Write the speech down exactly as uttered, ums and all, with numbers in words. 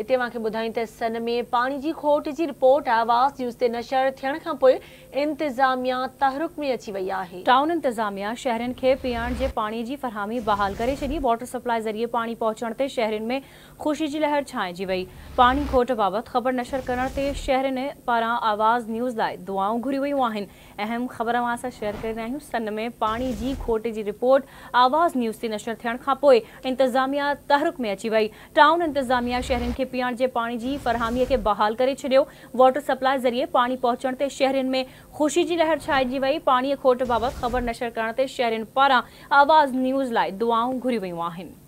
हिते मांखे ॿुधाई त सन में पानी जी खोट जी रिपोर्ट आवाज़ न्यूज़ ते नशर थियण खां पोइ इंतज़ामिया तहरुक में अची वई आहे। टाउन इंतज़ामिया शहरनि खे पीअण जे पाणी जी फरहामी बहाल करे छॾी। वाटर सप्लाई ज़रिए पाणी पहुचण ते शहरनि में ख़ुशी जी लहर छाइजी वई। पाणी खोट बाबति ख़बर नशर करण ते शहरनि पारां आवाज़ न्यूज़ लाइ दुआऊं घुरी वयूं आहिनि। अहम ख़बर अवां सां शेयर करे रहिया आहियूं। सन में पाणी जी खोट जी रिपोर्ट आवाज़ न्यूज़ ते नशर थियण खां पोइ इंतज़ामिया तहरुक में अची वई। टाउन इंतज़ामिया शहरनि खे पीअण जे पाणी जी फरहामीअ खे बहाल करे छॾियो। वाटर सप्लाई ज़रिए पाणी पहुचण ते शहरनि में ख़ुशी जी लहर छाइजी वई। पाणीअ खोट बाबति ख़बर नशर करण ते शहरनि पारां आवाज़ न्यूज़ लाइ दुआऊं घुरी वयूं आहिनि।